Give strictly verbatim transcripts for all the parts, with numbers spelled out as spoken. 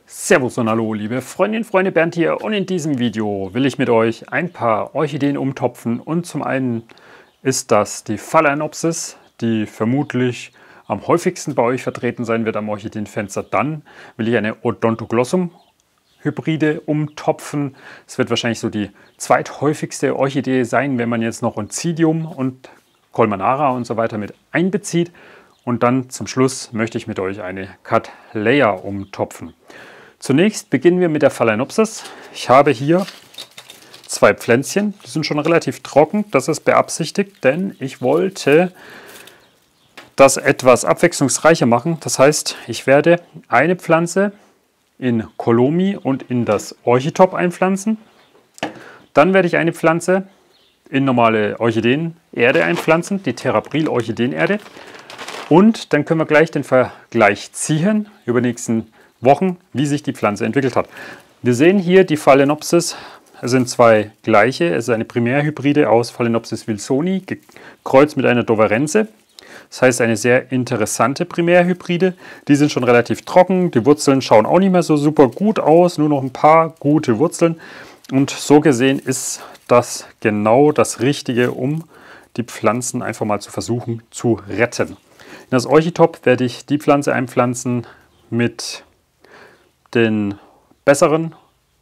Servus und hallo liebe Freundinnen und Freunde, Bernd hier, und in diesem Video will ich mit euch ein paar Orchideen umtopfen. Und zum einen ist das die Phalaenopsis, die vermutlich am häufigsten bei euch vertreten sein wird am Orchideenfenster. Dann will ich eine Odontoglossum Hybride umtopfen. Es wird wahrscheinlich so die zweithäufigste Orchidee sein, wenn man jetzt noch Oncidium und Colmanara und so weiter mit einbezieht. Und dann zum Schluss möchte ich mit euch eine Cattleya umtopfen. Zunächst beginnen wir mit der Phalaenopsis. Ich habe hier zwei Pflänzchen, die sind schon relativ trocken. Das ist beabsichtigt, denn ich wollte das etwas abwechslungsreicher machen. Das heißt, ich werde eine Pflanze in Colomi und in das Orchitop einpflanzen. Dann werde ich eine Pflanze in normale Orchideenerde einpflanzen, die Therapril-Orchideenerde. Und dann können wir gleich den Vergleich ziehen über die nächsten Wochen, wie sich die Pflanze entwickelt hat. Wir sehen hier die Phalaenopsis. Es sind zwei gleiche. Es ist eine Primärhybride aus Phalaenopsis wilsoni, gekreuzt mit einer Doverense. Das heißt, eine sehr interessante Primärhybride. Die sind schon relativ trocken. Die Wurzeln schauen auch nicht mehr so super gut aus. Nur noch ein paar gute Wurzeln. Und so gesehen ist das genau das Richtige, um die Pflanzen einfach mal zu versuchen zu retten. In das Orchitop werde ich die Pflanze einpflanzen mit den besseren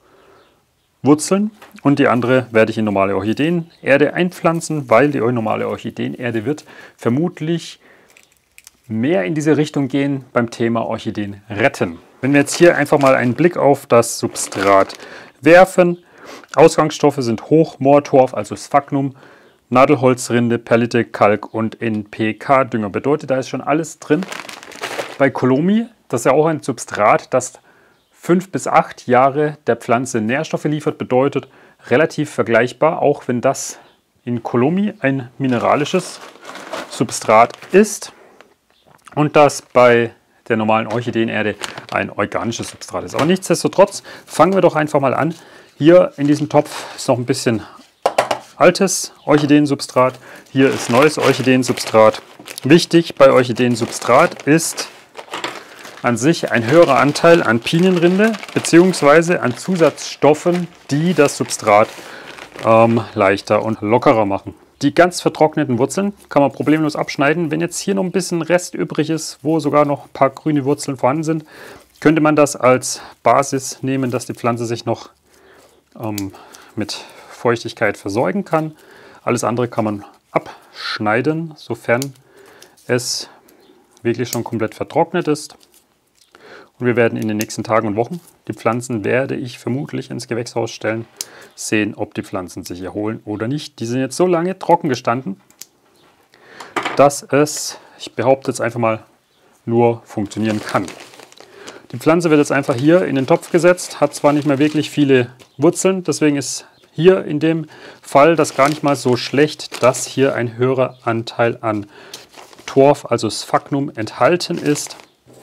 Wurzeln und die andere werde ich in normale Orchideenerde einpflanzen, weil die normale Orchideenerde wird vermutlich mehr in diese Richtung gehen beim Thema Orchideen retten. Wenn wir jetzt hier einfach mal einen Blick auf das Substrat werfen, Ausgangsstoffe sind Hochmoortorf, also Sphagnum, Nadelholzrinde, Perlite, Kalk und N P K-Dünger. Bedeutet, da ist schon alles drin. Bei Colomi, das ist ja auch ein Substrat, das fünf bis acht Jahre der Pflanze Nährstoffe liefert, bedeutet relativ vergleichbar, auch wenn das in Colomi ein mineralisches Substrat ist und das bei der normalen Orchideenerde ein organisches Substrat ist. Aber nichtsdestotrotz fangen wir doch einfach mal an. Hier in diesem Topf ist noch ein bisschen altes Orchideensubstrat. Hier ist neues Orchideensubstrat. Wichtig bei Orchideensubstrat ist an sich ein höherer Anteil an Pinienrinde bzw. an Zusatzstoffen, die das Substrat ähm, leichter und lockerer machen. Die ganz vertrockneten Wurzeln kann man problemlos abschneiden. Wenn jetzt hier noch ein bisschen Rest übrig ist, wo sogar noch ein paar grüne Wurzeln vorhanden sind, könnte man das als Basis nehmen, dass die Pflanze sich noch ähm, mit Feuchtigkeit versorgen kann. Alles andere kann man abschneiden, sofern es wirklich schon komplett vertrocknet ist. Und wir werden in den nächsten Tagen und Wochen, die Pflanzen werde ich vermutlich ins Gewächshaus stellen, sehen, ob die Pflanzen sich erholen oder nicht. Die sind jetzt so lange trocken gestanden, dass es, ich behaupte jetzt einfach mal, nur funktionieren kann. Die Pflanze wird jetzt einfach hier in den Topf gesetzt, hat zwar nicht mehr wirklich viele Wurzeln, deswegen ist hier in dem Fall das gar nicht mal so schlecht, dass hier ein höherer Anteil an Torf, also Sphagnum, enthalten ist.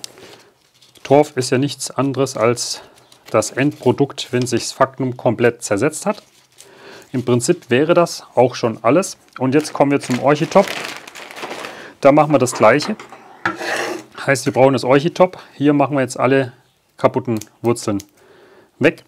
Torf ist ja nichts anderes als das Endprodukt, wenn sich Sphagnum komplett zersetzt hat. Im Prinzip wäre das auch schon alles. Und jetzt kommen wir zum Orchitop. Da machen wir das Gleiche. Heißt, wir brauchen das Orchitop. Hier machen wir jetzt alle kaputten Wurzeln weg.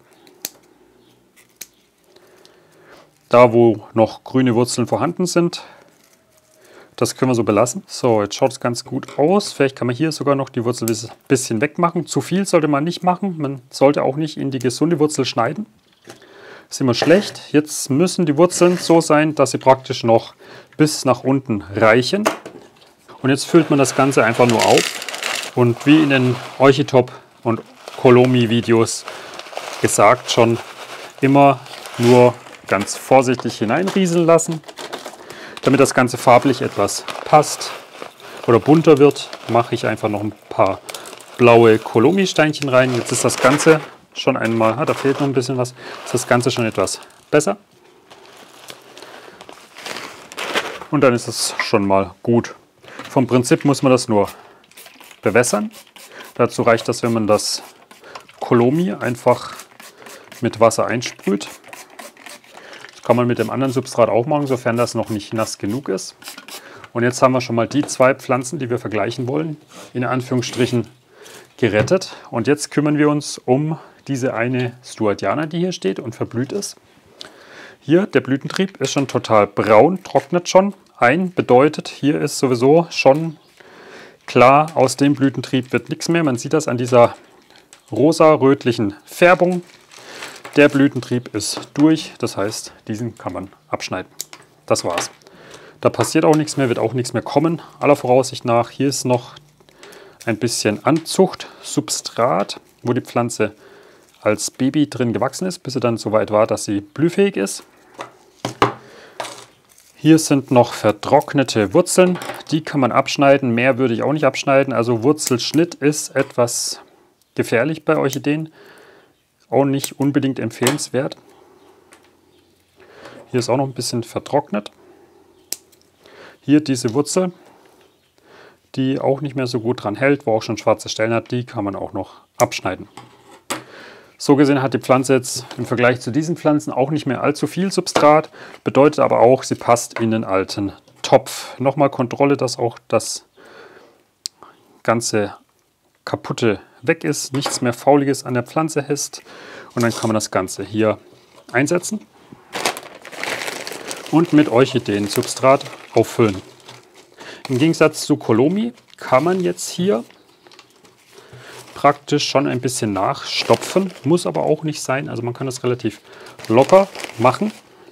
Da, wo noch grüne Wurzeln vorhanden sind, das können wir so belassen. So, jetzt schaut es ganz gut aus. Vielleicht kann man hier sogar noch die Wurzel ein bisschen wegmachen. Zu viel sollte man nicht machen. Man sollte auch nicht in die gesunde Wurzel schneiden. Das ist immer schlecht. Jetzt müssen die Wurzeln so sein, dass sie praktisch noch bis nach unten reichen. Und jetzt füllt man das Ganze einfach nur auf. Und wie in den Orchitop und Colomi Videos gesagt, schon immer nur ganz vorsichtig hineinrieseln lassen. Damit das Ganze farblich etwas passt oder bunter wird, mache ich einfach noch ein paar blaue Colomi-Steinchen rein. Jetzt ist das Ganze schon einmal, ah, da fehlt noch ein bisschen was, ist das Ganze schon etwas besser. Und dann ist es schon mal gut. Vom Prinzip muss man das nur bewässern. Dazu reicht das, wenn man das Colomi einfach mit Wasser einsprüht. Kann man mit dem anderen Substrat auch machen, sofern das noch nicht nass genug ist. Und jetzt haben wir schon mal die zwei Pflanzen, die wir vergleichen wollen, in Anführungsstrichen gerettet. Und jetzt kümmern wir uns um diese eine Stuartiana, die hier steht und verblüht ist. Hier, der Blütentrieb ist schon total braun, trocknet schon ein. Bedeutet, hier ist sowieso schon klar, aus dem Blütentrieb wird nichts mehr. Man sieht das an dieser rosa-rötlichen Färbung. Der Blütentrieb ist durch, das heißt, diesen kann man abschneiden. Das war's. Da passiert auch nichts mehr, wird auch nichts mehr kommen, aller Voraussicht nach. Hier ist noch ein bisschen Anzuchtsubstrat, wo die Pflanze als Baby drin gewachsen ist, bis sie dann so weit war, dass sie blühfähig ist. Hier sind noch vertrocknete Wurzeln, die kann man abschneiden. Mehr würde ich auch nicht abschneiden. Also Wurzelschnitt ist etwas gefährlich bei Orchideen. Auch nicht unbedingt empfehlenswert. Hier ist auch noch ein bisschen vertrocknet. Hier diese Wurzel, die auch nicht mehr so gut dran hält, wo auch schon schwarze Stellen hat, die kann man auch noch abschneiden. So gesehen hat die Pflanze jetzt im Vergleich zu diesen Pflanzen auch nicht mehr allzu viel Substrat, bedeutet aber auch, sie passt in den alten Topf. Nochmal Kontrolle, dass auch das ganze Kaputte weg ist, nichts mehr Fauliges an der Pflanze ist. Und dann kann man das Ganze hier einsetzen und mit Orchideensubstrat auffüllen. Im Gegensatz zu Colomi kann man jetzt hier praktisch schon ein bisschen nachstopfen, muss aber auch nicht sein. Also man kann das relativ locker machen.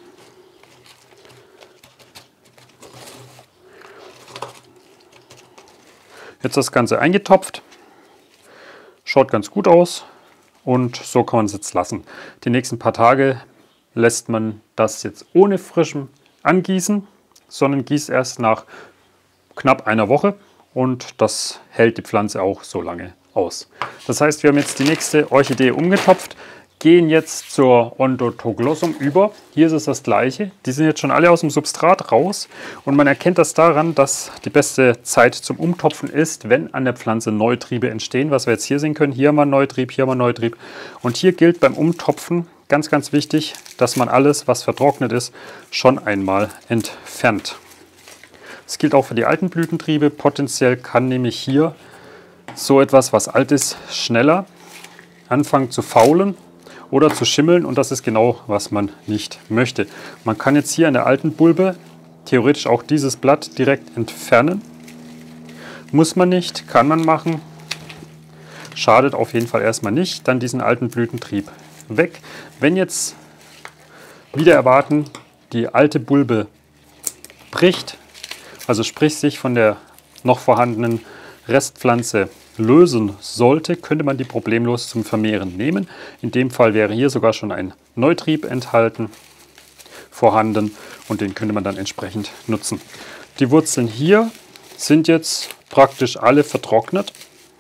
Jetzt das Ganze eingetopft. Schaut ganz gut aus und so kann man es jetzt lassen. Die nächsten paar Tage lässt man das jetzt ohne frischem Angießen, sondern gießt erst nach knapp einer Woche und das hält die Pflanze auch so lange aus. Das heißt, wir haben jetzt die nächste Orchidee umgetopft, gehen jetzt zur Odontoglossum über. Hier ist es das gleiche. Die sind jetzt schon alle aus dem Substrat raus und man erkennt das daran, dass die beste Zeit zum Umtopfen ist, wenn an der Pflanze Neutriebe entstehen, was wir jetzt hier sehen können. Hier haben wir einen Neutrieb, hier haben wir einen Neutrieb. Und hier gilt beim Umtopfen ganz, ganz wichtig, dass man alles, was vertrocknet ist, schon einmal entfernt. Das gilt auch für die alten Blütentriebe. Potenziell kann nämlich hier so etwas, was alt ist, schneller anfangen zu faulen oder zu schimmeln und das ist genau, was man nicht möchte. Man kann jetzt hier an der alten Bulbe theoretisch auch dieses Blatt direkt entfernen. Muss man nicht, kann man machen. Schadet auf jeden Fall erstmal nicht. Dann diesen alten Blütentrieb weg. Wenn jetzt wieder erwarten, die alte Bulbe bricht, also sprich sich von der noch vorhandenen Restpflanze lösen sollte, könnte man die problemlos zum Vermehren nehmen. In dem Fall wäre hier sogar schon ein Neutrieb enthalten, vorhanden und den könnte man dann entsprechend nutzen. Die Wurzeln hier sind jetzt praktisch alle vertrocknet,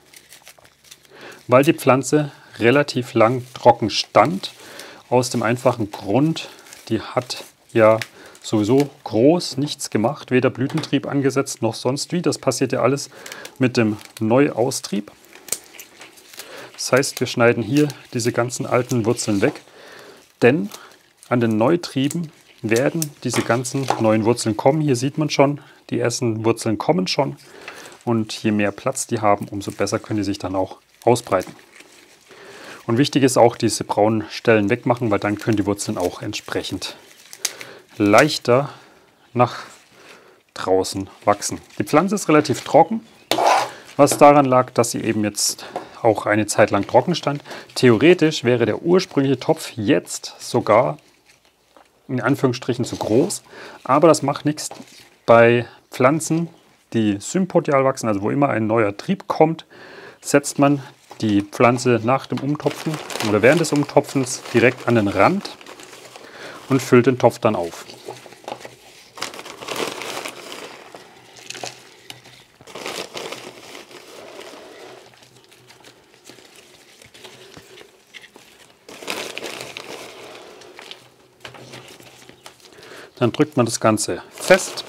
weil die Pflanze relativ lang trocken stand. Aus dem einfachen Grund, die hat ja sowieso groß nichts gemacht, weder Blütentrieb angesetzt noch sonst wie. Das passiert ja alles mit dem Neuaustrieb. Das heißt, wir schneiden hier diese ganzen alten Wurzeln weg, denn an den Neutrieben werden diese ganzen neuen Wurzeln kommen. Hier sieht man schon, die ersten Wurzeln kommen schon und je mehr Platz die haben, umso besser können die sich dann auch ausbreiten. Und wichtig ist auch, diese braunen Stellen wegmachen, weil dann können die Wurzeln auch entsprechend leichter nach draußen wachsen. Die Pflanze ist relativ trocken, was daran lag, dass sie eben jetzt auch eine Zeit lang trocken stand. Theoretisch wäre der ursprüngliche Topf jetzt sogar in Anführungsstrichen zu groß, aber das macht nichts. Bei Pflanzen, die sympodial wachsen, also wo immer ein neuer Trieb kommt, setzt man die Pflanze nach dem Umtopfen oder während des Umtopfens direkt an den Rand und füllt den Topf dann auf. Dann drückt man das Ganze fest.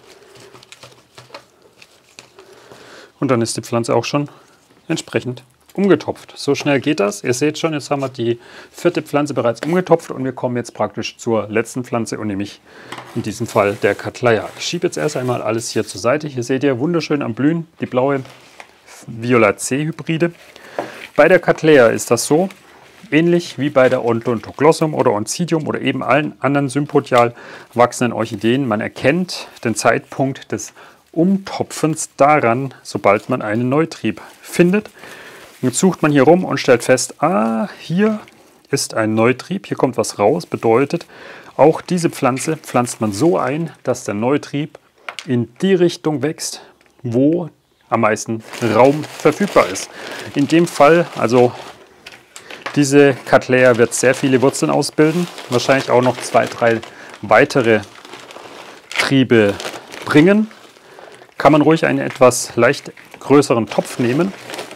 Und dann ist die Pflanze auch schon entsprechend umgetopft. So schnell geht das. Ihr seht schon, jetzt haben wir die vierte Pflanze bereits umgetopft und wir kommen jetzt praktisch zur letzten Pflanze und nämlich in diesem Fall der Cattleya. Ich schiebe jetzt erst einmal alles hier zur Seite. Hier seht ihr wunderschön am Blühen die blaue Violacee-Hybride. Bei der Cattleya ist das so, ähnlich wie bei der Odontoglossum oder Oncidium oder eben allen anderen sympodial wachsenden Orchideen. Man erkennt den Zeitpunkt des Umtopfens daran, sobald man einen Neutrieb findet. Jetzt sucht man hier rum und stellt fest, ah, hier ist ein Neutrieb, hier kommt was raus. Bedeutet, auch diese Pflanze pflanzt man so ein, dass der Neutrieb in die Richtung wächst, wo am meisten Raum verfügbar ist. In dem Fall, also diese Cattleya wird sehr viele Wurzeln ausbilden, wahrscheinlich auch noch zwei, drei weitere Triebe bringen. Kann man ruhig einen etwas leicht größeren Topf nehmen.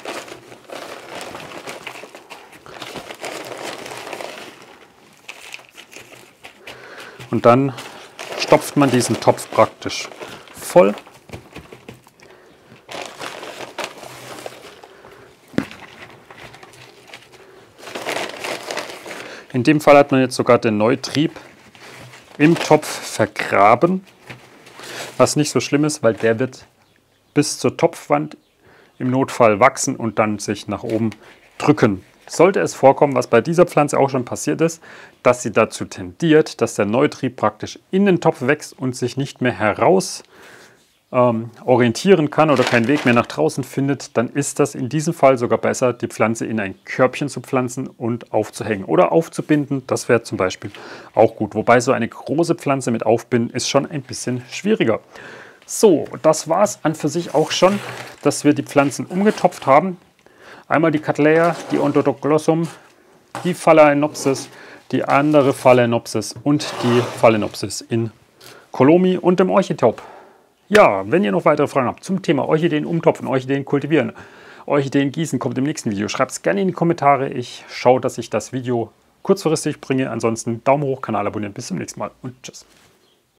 Und dann stopft man diesen Topf praktisch voll. In dem Fall hat man jetzt sogar den Neutrieb im Topf vergraben, was nicht so schlimm ist, weil der wird bis zur Topfwand im Notfall wachsen und dann sich nach oben drücken. Sollte es vorkommen, was bei dieser Pflanze auch schon passiert ist, dass sie dazu tendiert, dass der Neutrieb praktisch in den Topf wächst und sich nicht mehr heraus ähm, orientieren kann oder keinen Weg mehr nach draußen findet, dann ist das in diesem Fall sogar besser, die Pflanze in ein Körbchen zu pflanzen und aufzuhängen oder aufzubinden. Das wäre zum Beispiel auch gut. Wobei so eine große Pflanze mit Aufbinden ist schon ein bisschen schwieriger. So, das war es an für sich auch schon, dass wir die Pflanzen umgetopft haben. Einmal die Cattleya, die Odontoglossum, die Phalaenopsis, die andere Phalaenopsis und die Phalaenopsis in Colomi und im Orchitop. Ja, wenn ihr noch weitere Fragen habt zum Thema Orchideen umtopfen, Orchideen kultivieren, Orchideen gießen, kommt im nächsten Video. Schreibt es gerne in die Kommentare. Ich schaue, dass ich das Video kurzfristig bringe. Ansonsten Daumen hoch, Kanal abonnieren. Bis zum nächsten Mal und tschüss.